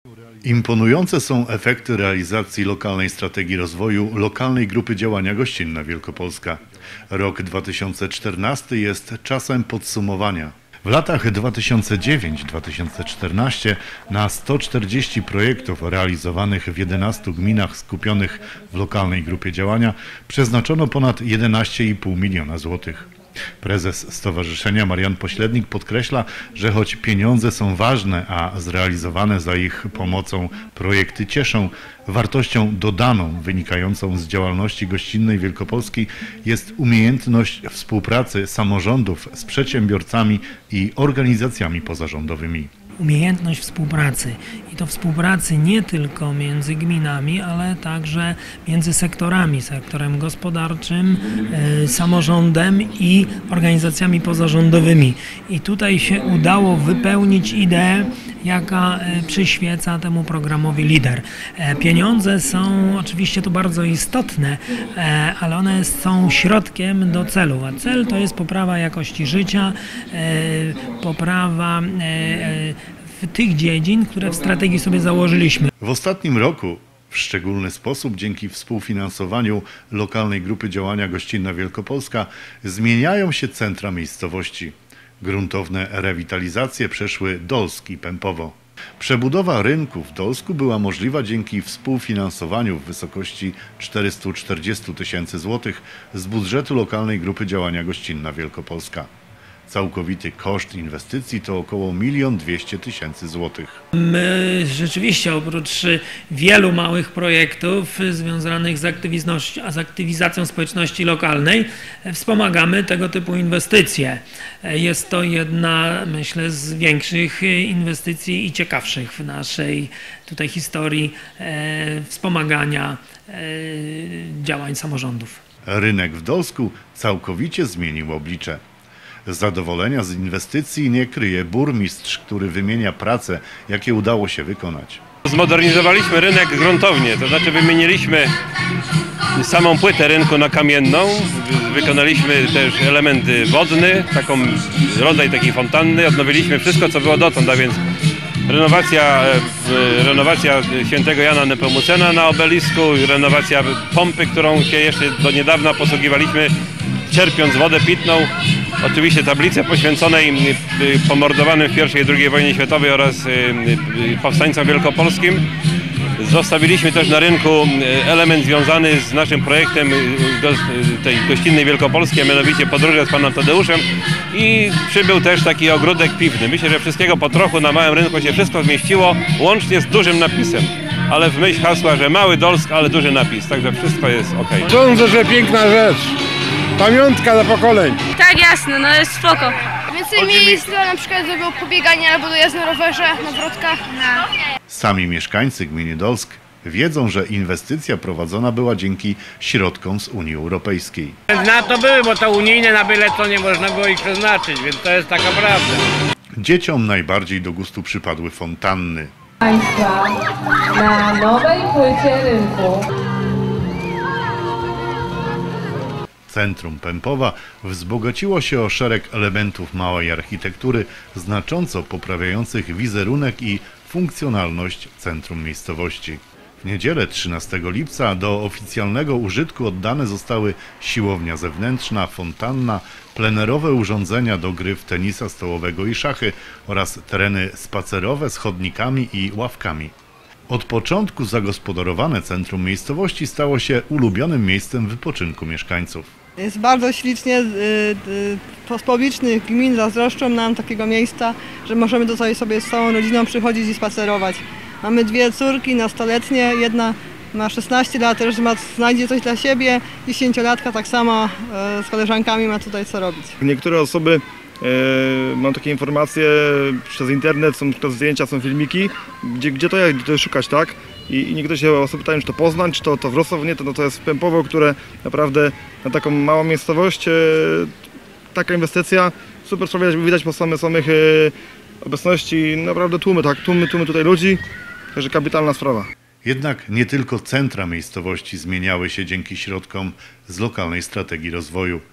Imponujące są efekty realizacji lokalnej strategii rozwoju lokalnej grupy działania Gościnna Wielkopolska. Rok 2014 jest czasem podsumowania. W latach 2009-2014 na 140 projektów realizowanych w 11 gminach skupionych w lokalnej grupie działania przeznaczono ponad 11,5 miliona złotych. Prezes Stowarzyszenia Marian Pośrednik podkreśla, że choć pieniądze są ważne, a zrealizowane za ich pomocą projekty cieszą, wartością dodaną wynikającą z działalności gościnnej Wielkopolskiej jest umiejętność współpracy samorządów z przedsiębiorcami i organizacjami pozarządowymi. Umiejętność współpracy i to współpracy nie tylko między gminami, ale także między sektorami, sektorem gospodarczym, samorządem i organizacjami pozarządowymi. I tutaj się udało wypełnić ideę, jaka przyświeca temu programowi LIDER. Pieniądze są oczywiście tu bardzo istotne, ale one są środkiem do celu, a cel to jest poprawa jakości życia, poprawa tych dziedzin, które w strategii sobie założyliśmy. W ostatnim roku w szczególny sposób dzięki współfinansowaniu lokalnej grupy działania Gościnna Wielkopolska zmieniają się centra miejscowości. Gruntowne rewitalizacje przeszły Dolsk i Pępowo. Przebudowa rynku w Dolsku była możliwa dzięki współfinansowaniu w wysokości 440 tysięcy złotych z budżetu lokalnej grupy działania Gościnna Wielkopolska. Całkowity koszt inwestycji to około 1 200 000 złotych. My rzeczywiście oprócz wielu małych projektów związanych z aktywizacją społeczności lokalnej wspomagamy tego typu inwestycje. Jest to jedna, myślę, z większych inwestycji i ciekawszych w naszej tutaj historii wspomagania działań samorządów. Rynek w Dolsku całkowicie zmienił oblicze. Zadowolenia z inwestycji nie kryje burmistrz, który wymienia prace, jakie udało się wykonać. Zmodernizowaliśmy rynek gruntownie, to znaczy wymieniliśmy samą płytę rynku na kamienną, wykonaliśmy też element wodny, rodzaj takiej fontanny, odnowiliśmy wszystko, co było dotąd, a więc renowacja świętego Jana Nepomucena na obelisku, renowacja pompy, którą się jeszcze do niedawna posługiwaliśmy, czerpiąc wodę pitną. Oczywiście tablicę poświęconej pomordowanym w I i II wojnie światowej oraz powstańcom wielkopolskim. Zostawiliśmy też na rynku element związany z naszym projektem tej gościnnej Wielkopolskiej, a mianowicie podróże z panem Tadeuszem, i przybył też taki ogródek piwny. Myślę, że wszystkiego po trochu na małym rynku się wszystko zmieściło, łącznie z dużym napisem. Ale w myśl hasła, że mały Dolsk, ale duży napis, także wszystko jest ok. Sądzę, że piękna rzecz. Pamiątka dla pokoleń. Tak, jasne, no jest spoko. Więcej miejsc na przykład do pobiegania albo do jazdy na rowerze, na wrotkach. Sami mieszkańcy gminy Dolsk wiedzą, że inwestycja prowadzona była dzięki środkom z Unii Europejskiej. Na to były, bo to unijne na byle co nie można było ich przeznaczyć, więc to jest taka prawda. Dzieciom najbardziej do gustu przypadły fontanny. Państwa na nowej płycie rynku. Centrum Pępowa wzbogaciło się o szereg elementów małej architektury, znacząco poprawiających wizerunek i funkcjonalność centrum miejscowości. W niedzielę 13 lipca do oficjalnego użytku oddane zostały siłownia zewnętrzna, fontanna, plenerowe urządzenia do gry w tenisa stołowego i szachy oraz tereny spacerowe z chodnikami i ławkami. Od początku zagospodarowane centrum miejscowości stało się ulubionym miejscem wypoczynku mieszkańców. Jest bardzo ślicznie, z gmin zazdroszczą nam takiego miejsca, że możemy tutaj sobie z całą rodziną przychodzić i spacerować. Mamy 2 córki nastoletnie, jedna ma 16 lat, też znajdzie coś dla siebie, 10-latka tak samo z koleżankami ma tutaj co robić. Niektóre osoby, mam takie informacje, przez internet są to zdjęcia, są filmiki, gdzie to szukać, tak? I niektóre się osoby pytają, czy to Poznań, czy to Wrocław, nie, to jest Pępowo, które naprawdę na taką małą miejscowość, taka inwestycja, super sprawia, widać po samych obecności, naprawdę tłumy tutaj ludzi, także kapitalna sprawa. Jednak nie tylko centra miejscowości zmieniały się dzięki środkom z lokalnej strategii rozwoju.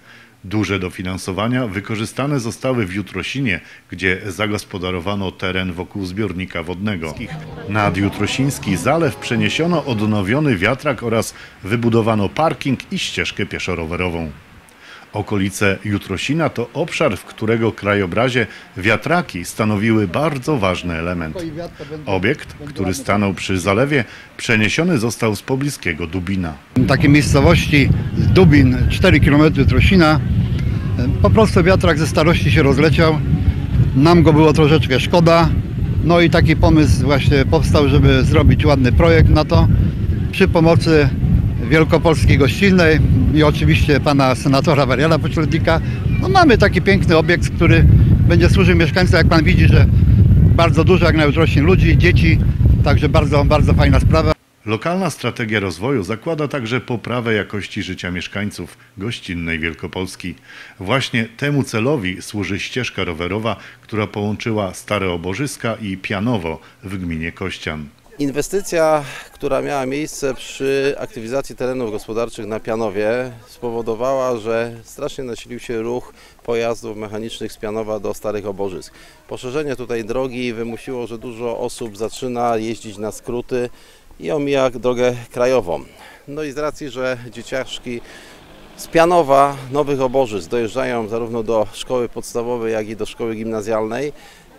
Duże dofinansowania wykorzystane zostały w Jutrosinie, gdzie zagospodarowano teren wokół zbiornika wodnego. Nad Jutrosiński zalew przeniesiono odnowiony wiatrak oraz wybudowano parking i ścieżkę pieszo-rowerową. Okolice Jutrosina to obszar, w którego krajobrazie wiatraki stanowiły bardzo ważny element. Obiekt, który stanął przy zalewie, przeniesiony został z pobliskiego Dubina. W takiej miejscowości Dubin, 4 km od Jutrosina, po prostu wiatrak ze starości się rozleciał. Nam go było troszeczkę szkoda. No i taki pomysł właśnie powstał, żeby zrobić ładny projekt na to przy pomocy Wielkopolskiej Gościnnej i oczywiście pana senatora Wariana Pośrednika. No mamy taki piękny obiekt, który będzie służył mieszkańcom, jak pan widzi, że bardzo dużo jak na Jutrosin ludzi, dzieci, także bardzo, bardzo fajna sprawa. Lokalna strategia rozwoju zakłada także poprawę jakości życia mieszkańców gościnnej Wielkopolski. Właśnie temu celowi służy ścieżka rowerowa, która połączyła Stare Oborzyska i Pianowo w gminie Kościan. Inwestycja, która miała miejsce przy aktywizacji terenów gospodarczych na Pianowie, spowodowała, że strasznie nasilił się ruch pojazdów mechanicznych z Pianowa do Starych Oborzysk. Poszerzenie tutaj drogi wymusiło, że dużo osób zaczyna jeździć na skróty i omija drogę krajową. No i z racji, że dzieciaczki z Pianowa, Nowych Oborzysk dojeżdżają zarówno do szkoły podstawowej, jak i do szkoły gimnazjalnej,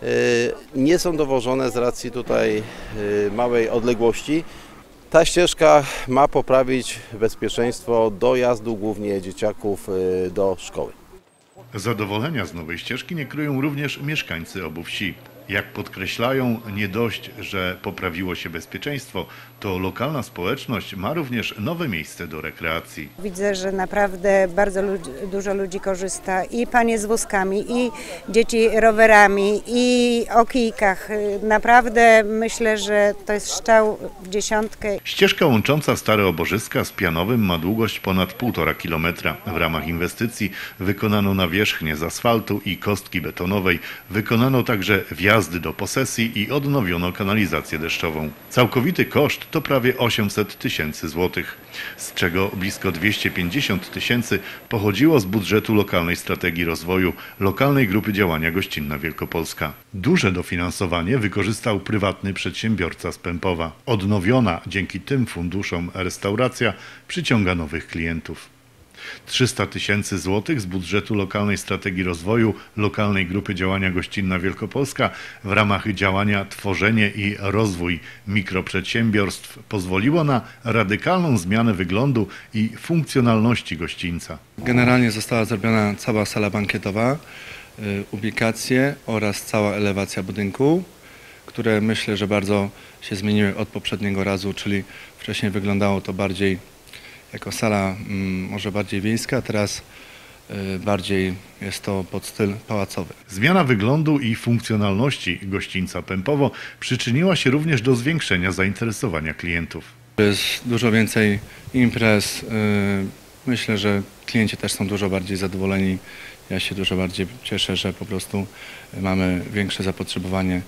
nie są dowożone z racji tutaj małej odległości. Ta ścieżka ma poprawić bezpieczeństwo dojazdu głównie dzieciaków do szkoły. Zadowolenia z nowej ścieżki nie kryją również mieszkańcy obu wsi. Jak podkreślają, nie dość, że poprawiło się bezpieczeństwo, to lokalna społeczność ma również nowe miejsce do rekreacji. Widzę, że naprawdę bardzo dużo ludzi korzysta, i panie z wózkami, i dzieci rowerami, i o kijkach. Naprawdę myślę, że to jest strzał w dziesiątkę. Ścieżka łącząca Stare Oborzyska z Pianowym ma długość ponad 1,5 kilometra. W ramach inwestycji wykonano nawierzchnię z asfaltu i kostki betonowej. Wykonano także wjazdy do posesji i odnowiono kanalizację deszczową. Całkowity koszt to prawie 800 tysięcy złotych, z czego blisko 250 tysięcy pochodziło z budżetu lokalnej strategii rozwoju lokalnej grupy działania Gościnna Wielkopolska. Duże dofinansowanie wykorzystał prywatny przedsiębiorca z Pępowa. Odnowiona dzięki tym funduszom restauracja przyciąga nowych klientów. 300 tysięcy złotych z budżetu lokalnej strategii rozwoju lokalnej grupy działania Gościnna Wielkopolska w ramach działania Tworzenie i rozwój mikroprzedsiębiorstw pozwoliło na radykalną zmianę wyglądu i funkcjonalności gościńca. Generalnie została zrobiona cała sala bankietowa, ubikacje oraz cała elewacja budynku, które myślę, że bardzo się zmieniły od poprzedniego razu, czyli wcześniej wyglądało to bardziej jako sala może bardziej wiejska, a teraz bardziej jest to pod styl pałacowy. Zmiana wyglądu i funkcjonalności gościńca Pępowo przyczyniła się również do zwiększenia zainteresowania klientów. Jest dużo więcej imprez. Myślę, że klienci też są dużo bardziej zadowoleni. Ja się dużo bardziej cieszę, że po prostu mamy większe zapotrzebowanie.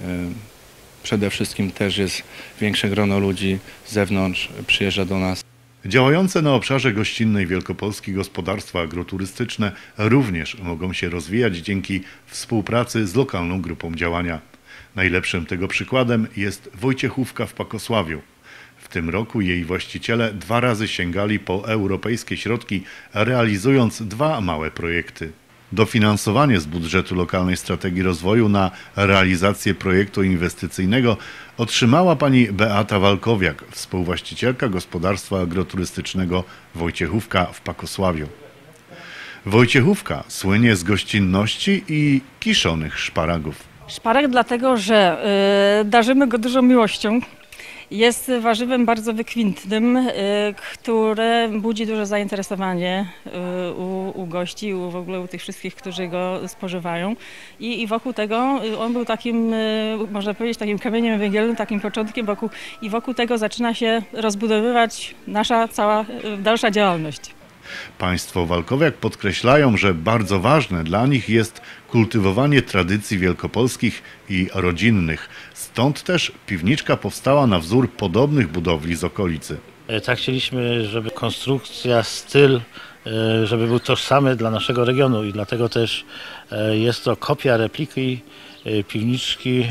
Przede wszystkim też jest większe grono ludzi z zewnątrz, przyjeżdża do nas. Działające na obszarze gościnnej Wielkopolski gospodarstwa agroturystyczne również mogą się rozwijać dzięki współpracy z lokalną grupą działania. Najlepszym tego przykładem jest Wojciechówka w Pakosławiu. W tym roku jej właściciele 2 razy sięgali po europejskie środki, realizując 2 małe projekty. Dofinansowanie z budżetu lokalnej strategii rozwoju na realizację projektu inwestycyjnego otrzymała pani Beata Walkowiak, współwłaścicielka gospodarstwa agroturystycznego Wojciechówka w Pakosławiu. Wojciechówka słynie z gościnności i kiszonych szparagów. Szparag dlatego, że darzymy go dużą miłością. Jest warzywem bardzo wykwintnym, które budzi duże zainteresowanie u gości, w ogóle u tych wszystkich, którzy go spożywają. I wokół tego on był takim, można powiedzieć, takim kamieniem węgielnym, takim początkiem, i wokół tego zaczyna się rozbudowywać nasza cała dalsza działalność. Państwo Walkowiak podkreślają, że bardzo ważne dla nich jest kultywowanie tradycji wielkopolskich i rodzinnych. Stąd też piwniczka powstała na wzór podobnych budowli z okolicy. Tak chcieliśmy, żeby konstrukcja, styl żeby był tożsamy dla naszego regionu i dlatego też jest to kopia repliki piwniczki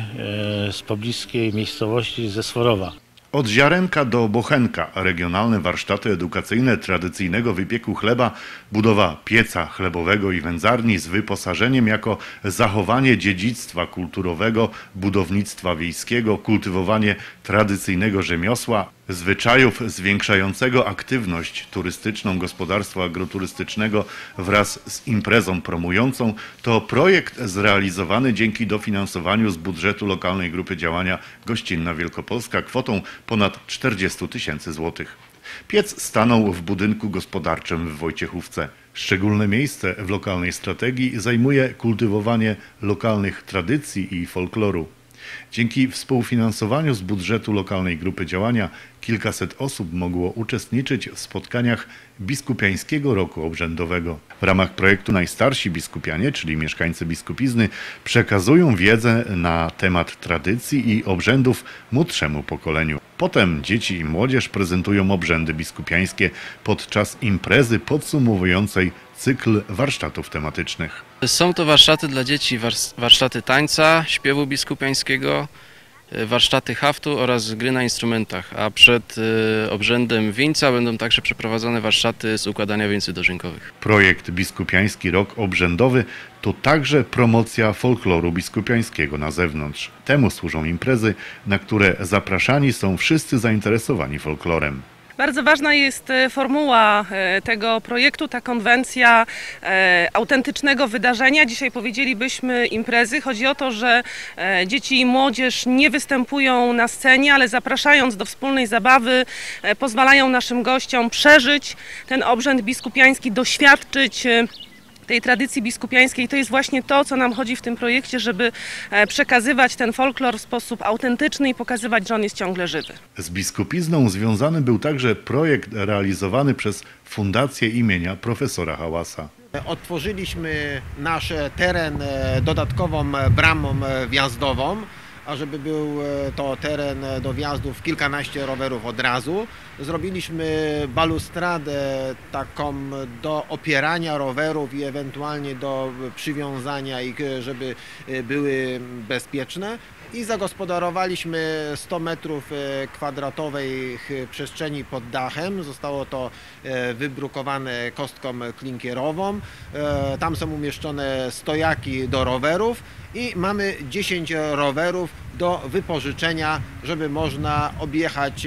z pobliskiej miejscowości ze Sforowa. Od ziarenka do bochenka regionalne warsztaty edukacyjne tradycyjnego wypieku chleba, budowa pieca chlebowego i wędzarni z wyposażeniem jako zachowanie dziedzictwa kulturowego, budownictwa wiejskiego, kultywowanie tradycyjnego rzemiosła, zwyczajów zwiększającego aktywność turystyczną gospodarstwa agroturystycznego wraz z imprezą promującą to projekt zrealizowany dzięki dofinansowaniu z budżetu lokalnej grupy działania Gościnna Wielkopolska kwotą ponad 40 000 złotych. Piec stanął w budynku gospodarczym w Wojciechówce. Szczególne miejsce w lokalnej strategii zajmuje kultywowanie lokalnych tradycji i folkloru. Dzięki współfinansowaniu z budżetu lokalnej grupy działania kilkaset osób mogło uczestniczyć w spotkaniach Biskupiańskiego Roku Obrzędowego. W ramach projektu najstarsi biskupianie, czyli mieszkańcy Biskupizny, przekazują wiedzę na temat tradycji i obrzędów młodszemu pokoleniu. Potem dzieci i młodzież prezentują obrzędy biskupiańskie podczas imprezy podsumowującej cykl warsztatów tematycznych. Są to warsztaty dla dzieci, warsztaty tańca, śpiewu biskupiańskiego, warsztaty haftu oraz gry na instrumentach, a przed obrzędem wieńca będą także przeprowadzone warsztaty z układania wieńców dożynkowych. Projekt Biskupiański Rok Obrzędowy to także promocja folkloru biskupiańskiego na zewnątrz. Temu służą imprezy, na które zapraszani są wszyscy zainteresowani folklorem. Bardzo ważna jest formuła tego projektu, ta konwencja autentycznego wydarzenia. Dzisiaj powiedzielibyśmy imprezy. Chodzi o to, że dzieci i młodzież nie występują na scenie, ale zapraszając do wspólnej zabawy, pozwalają naszym gościom przeżyć ten obrzęd biskupiański, doświadczyć tej tradycji biskupiańskiej. To jest właśnie to, co nam chodzi w tym projekcie, żeby przekazywać ten folklor w sposób autentyczny i pokazywać, że on jest ciągle żywy. Z Biskupizną związany był także projekt realizowany przez Fundację imienia profesora Hałasa. Otworzyliśmy nasz teren dodatkową bramą wjazdową, a żeby był to teren do wjazdów kilkanaście rowerów od razu. Zrobiliśmy balustradę taką do opierania rowerów i ewentualnie do przywiązania ich, żeby były bezpieczne. I zagospodarowaliśmy 100 metrów kwadratowej przestrzeni pod dachem. Zostało to wybrukowane kostką klinkierową. Tam są umieszczone stojaki do rowerów i mamy 10 rowerów do wypożyczenia, żeby można objechać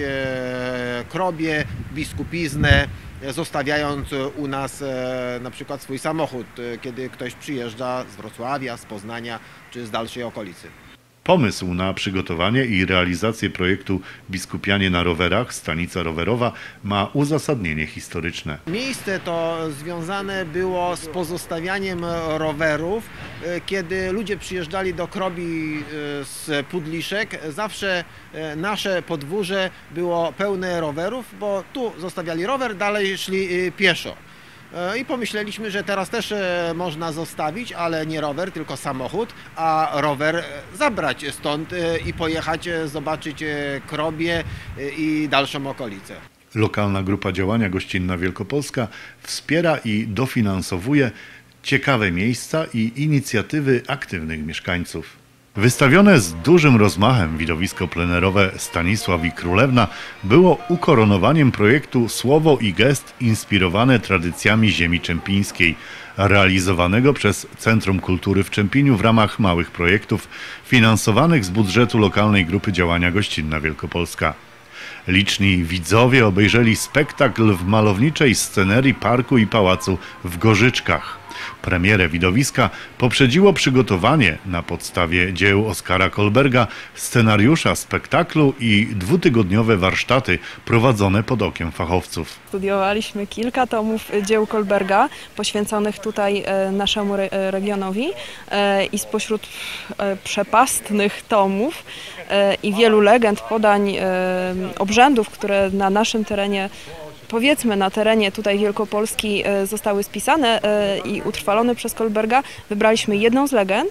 Krobie, Biskupiznę, zostawiając u nas na przykład swój samochód, kiedy ktoś przyjeżdża z Wrocławia, z Poznania czy z dalszej okolicy. Pomysł na przygotowanie i realizację projektu Biskupianie na rowerach, stanica rowerowa, ma uzasadnienie historyczne. Miejsce to związane było z pozostawianiem rowerów. Kiedy ludzie przyjeżdżali do Krobi z Pudliszek, zawsze nasze podwórze było pełne rowerów, bo tu zostawiali rower, dalej szli pieszo. I pomyśleliśmy, że teraz też można zostawić, ale nie rower, tylko samochód, a rower zabrać stąd i pojechać zobaczyć Krobie i dalszą okolicę. Lokalna grupa działania Gościnna Wielkopolska wspiera i dofinansowuje ciekawe miejsca i inicjatywy aktywnych mieszkańców. Wystawione z dużym rozmachem widowisko plenerowe Stanisław i Królewna było ukoronowaniem projektu Słowo i Gest inspirowane tradycjami ziemi czempińskiej, realizowanego przez Centrum Kultury w Czempieniu w ramach małych projektów finansowanych z budżetu lokalnej grupy działania Gościnna Wielkopolska. Liczni widzowie obejrzeli spektakl w malowniczej scenerii parku i pałacu w Gorzyczkach. Premierę widowiska poprzedziło przygotowanie na podstawie dzieł Oskara Kolberga, scenariusza spektaklu i dwutygodniowe warsztaty prowadzone pod okiem fachowców. Studiowaliśmy kilka tomów dzieł Kolberga poświęconych tutaj naszemu regionowi i spośród przepastnych tomów i wielu legend, podań, obrzędów, które na naszym terenie, powiedzmy na terenie tutaj Wielkopolski zostały spisane i utrwalone przez Kolberga, wybraliśmy jedną z legend.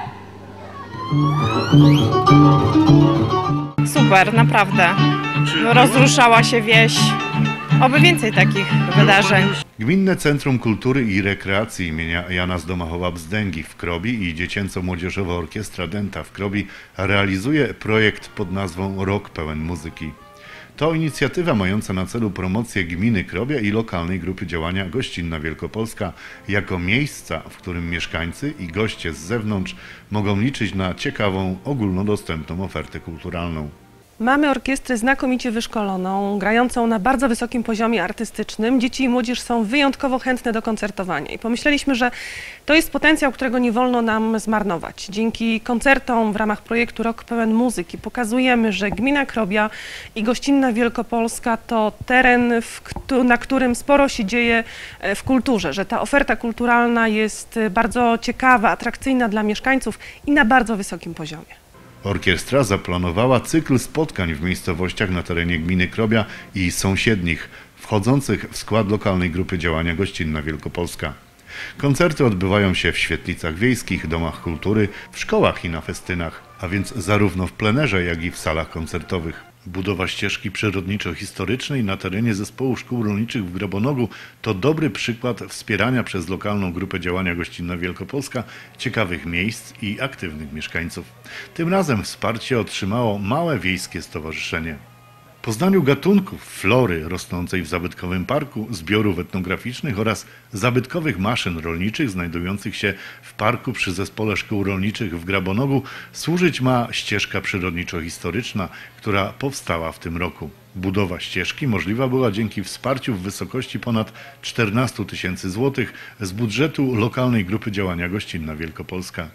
Super, naprawdę. Rozruszała się wieś. Oby więcej takich wydarzeń. Gminne Centrum Kultury i Rekreacji imienia Jana Zdomachowa-Bzdęgi w Krobi i Dziecięco-Młodzieżowa Orkiestra Dęta w Krobi realizuje projekt pod nazwą Rok pełen muzyki. To inicjatywa mająca na celu promocję gminy Krobia i lokalnej grupy działania Gościnna Wielkopolska jako miejsca, w którym mieszkańcy i goście z zewnątrz mogą liczyć na ciekawą, ogólnodostępną ofertę kulturalną. Mamy orkiestrę znakomicie wyszkoloną, grającą na bardzo wysokim poziomie artystycznym. Dzieci i młodzież są wyjątkowo chętne do koncertowania i pomyśleliśmy, że to jest potencjał, którego nie wolno nam zmarnować. Dzięki koncertom w ramach projektu Rok pełen muzyki pokazujemy, że gmina Krobia i Gościnna Wielkopolska to teren, na którym sporo się dzieje w kulturze, że ta oferta kulturalna jest bardzo ciekawa, atrakcyjna dla mieszkańców i na bardzo wysokim poziomie. Orkiestra zaplanowała cykl spotkań w miejscowościach na terenie gminy Krobia i sąsiednich, wchodzących w skład lokalnej grupy działania Gościnna Wielkopolska. Koncerty odbywają się w świetlicach wiejskich, domach kultury, w szkołach i na festynach, a więc zarówno w plenerze, jak i w salach koncertowych. Budowa ścieżki przyrodniczo-historycznej na terenie Zespołu Szkół Rolniczych w Grabonogu to dobry przykład wspierania przez lokalną grupę działania Gościnna Wielkopolska ciekawych miejsc i aktywnych mieszkańców. Tym razem wsparcie otrzymało małe wiejskie stowarzyszenie. Poznaniu gatunków flory rosnącej w zabytkowym parku, zbiorów etnograficznych oraz zabytkowych maszyn rolniczych znajdujących się w parku przy Zespole Szkół Rolniczych w Grabonogu służyć ma ścieżka przyrodniczo-historyczna, która powstała w tym roku. Budowa ścieżki możliwa była dzięki wsparciu w wysokości ponad 14 000 złotych z budżetu lokalnej grupy działania Gościnna Wielkopolska.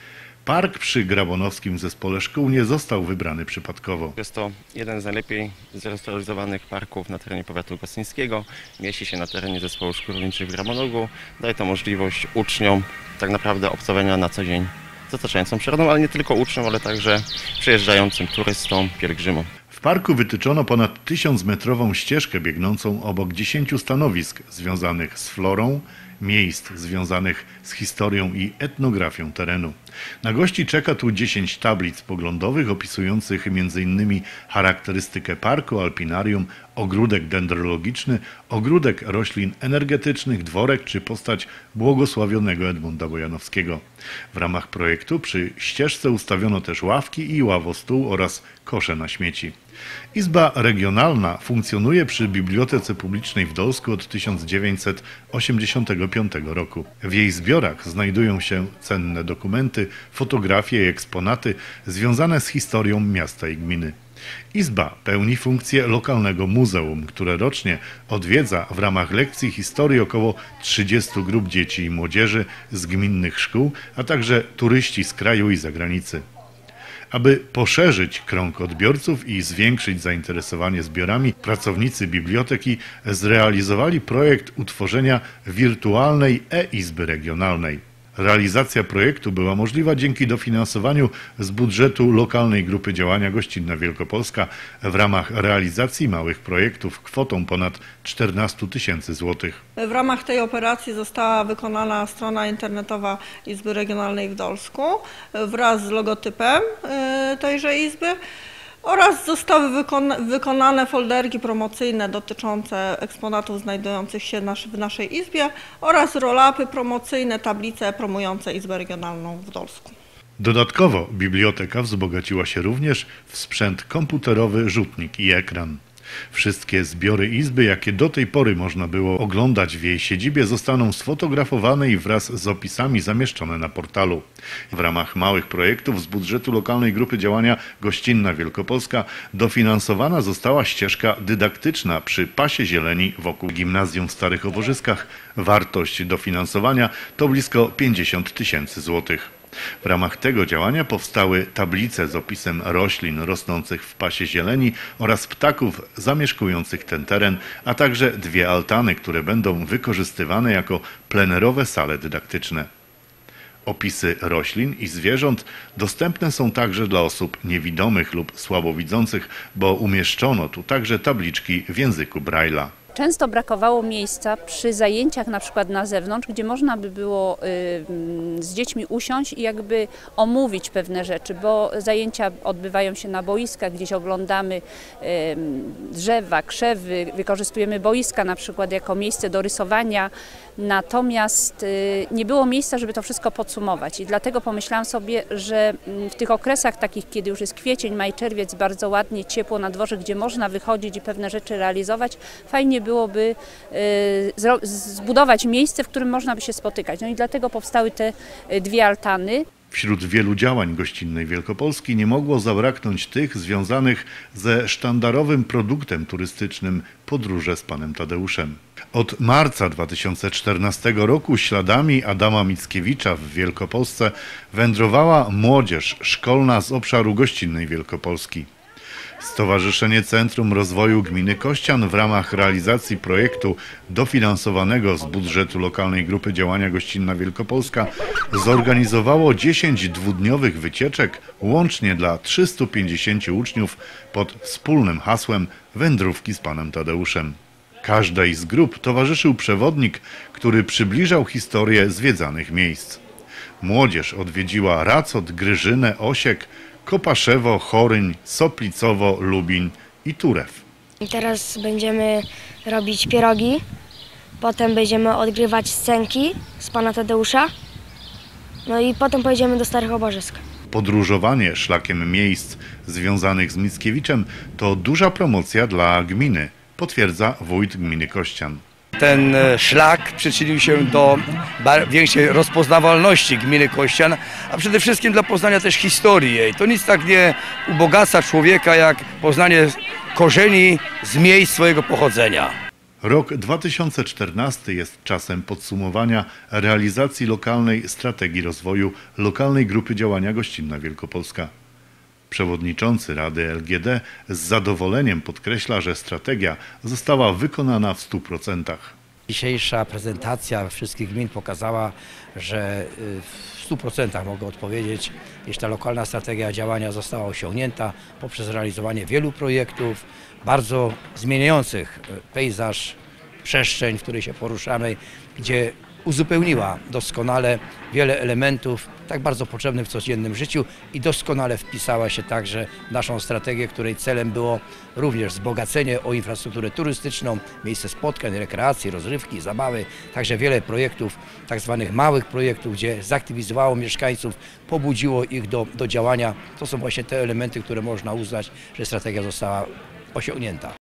Park przy Grabonowskim Zespole Szkół nie został wybrany przypadkowo. Jest to jeden z najlepiej zrestaurowanych parków na terenie powiatu gostyńskiego. Mieści się na terenie Zespołu Szkół Rolniczych w Grabonogu. Daje to możliwość uczniom tak naprawdę obcowania na co dzień z otaczającą przyrodą, ale nie tylko uczniom, ale także przyjeżdżającym turystom, pielgrzymom. W parku wytyczono ponad 1000-metrową ścieżkę biegnącą obok 10 stanowisk związanych z florą, miejsc związanych z historią i etnografią terenu. Na gości czeka tu 10 tablic poglądowych opisujących m.in. charakterystykę parku, alpinarium, ogródek dendrologiczny, ogródek roślin energetycznych, dworek czy postać błogosławionego Edmunda Bojanowskiego. W ramach projektu przy ścieżce ustawiono też ławki i ławostół oraz kosze na śmieci. Izba Regionalna funkcjonuje przy Bibliotece Publicznej w Dolsku od 1985 roku. W jej zbiorach znajdują się cenne dokumenty, fotografie i eksponaty związane z historią miasta i gminy. Izba pełni funkcję lokalnego muzeum, które rocznie odwiedza w ramach lekcji historii około 30 grup dzieci i młodzieży z gminnych szkół, a także turyści z kraju i zagranicy. Aby poszerzyć krąg odbiorców i zwiększyć zainteresowanie zbiorami, pracownicy biblioteki zrealizowali projekt utworzenia wirtualnej e-izby regionalnej. Realizacja projektu była możliwa dzięki dofinansowaniu z budżetu lokalnej grupy działania Gościnna Wielkopolska w ramach realizacji małych projektów kwotą ponad 14 000 złotych. W ramach tej operacji została wykonana strona internetowa Izby Regionalnej w Dolsku wraz z logotypem tejże izby oraz zostały wykonane folderki promocyjne dotyczące eksponatów znajdujących się w naszej izbie oraz roll-upy promocyjne, tablice promujące Izbę Regionalną w Dolsku. Dodatkowo biblioteka wzbogaciła się również w sprzęt komputerowy, rzutnik i ekran. Wszystkie zbiory izby, jakie do tej pory można było oglądać w jej siedzibie, zostaną sfotografowane i wraz z opisami zamieszczone na portalu. W ramach małych projektów z budżetu lokalnej grupy działania Gościnna Wielkopolska dofinansowana została ścieżka dydaktyczna przy pasie zieleni wokół gimnazjum w Starych Oborzyskach. Wartość dofinansowania to blisko 50 000 złotych. W ramach tego działania powstały tablice z opisem roślin rosnących w pasie zieleni oraz ptaków zamieszkujących ten teren, a także 2 altany, które będą wykorzystywane jako plenerowe sale dydaktyczne. Opisy roślin i zwierząt dostępne są także dla osób niewidomych lub słabowidzących, bo umieszczono tu także tabliczki w języku Braille'a. Często brakowało miejsca przy zajęciach na przykład na zewnątrz, gdzie można by było z dziećmi usiąść i jakby omówić pewne rzeczy, bo zajęcia odbywają się na boiskach, gdzieś oglądamy drzewa, krzewy, wykorzystujemy boiska na przykład jako miejsce do rysowania, natomiast nie było miejsca, żeby to wszystko podsumować i dlatego pomyślałam sobie, że w tych okresach takich, kiedy już jest kwiecień, maj, czerwiec, bardzo ładnie, ciepło na dworze, gdzie można wychodzić i pewne rzeczy realizować, fajnie byłoby zbudować miejsce, w którym można by się spotykać. No i dlatego powstały te dwie altany. Wśród wielu działań gościnnej Wielkopolski nie mogło zabraknąć tych związanych ze sztandarowym produktem turystycznym Podróże z panem Tadeuszem. Od marca 2014 roku śladami Adama Mickiewicza w Wielkopolsce wędrowała młodzież szkolna z obszaru gościnnej Wielkopolski. Stowarzyszenie Centrum Rozwoju Gminy Kościan w ramach realizacji projektu dofinansowanego z budżetu lokalnej grupy działania Gościnna Wielkopolska zorganizowało 10 dwudniowych wycieczek łącznie dla 350 uczniów pod wspólnym hasłem Wędrówki z panem Tadeuszem. Każdej z grup towarzyszył przewodnik, który przybliżał historię zwiedzanych miejsc. Młodzież odwiedziła Racot, Gryżynę, Osiek, Kopaszewo, Choryń, Soplicowo, Lubin i Turew. Teraz będziemy robić pierogi, potem będziemy odgrywać scenki z pana Tadeusza, no i potem pojedziemy do Starych Oborzysk. Podróżowanie szlakiem miejsc związanych z Mickiewiczem to duża promocja dla gminy, potwierdza wójt gminy Kościan. Ten szlak przyczynił się do większej rozpoznawalności gminy Kościan, a przede wszystkim dla poznania też historii jej. To nic tak nie ubogaca człowieka jak poznanie korzeni z miejsc swojego pochodzenia. Rok 2014 jest czasem podsumowania realizacji lokalnej strategii rozwoju lokalnej grupy działania Gościnna Wielkopolska. Przewodniczący Rady LGD z zadowoleniem podkreśla, że strategia została wykonana w 100%. Dzisiejsza prezentacja wszystkich gmin pokazała, że w 100% mogę odpowiedzieć, iż ta lokalna strategia działania została osiągnięta poprzez realizowanie wielu projektów, bardzo zmieniających pejzaż, przestrzeń, w której się poruszamy, gdzie uzupełniła doskonale wiele elementów tak bardzo potrzebnych w codziennym życiu i doskonale wpisała się także w naszą strategię, której celem było również wzbogacenie o infrastrukturę turystyczną, miejsce spotkań, rekreacji, rozrywki, zabawy, także wiele projektów, tak zwanych małych projektów, gdzie zaktywizowało mieszkańców, pobudziło ich do działania. To są właśnie te elementy, które można uznać, że strategia została osiągnięta.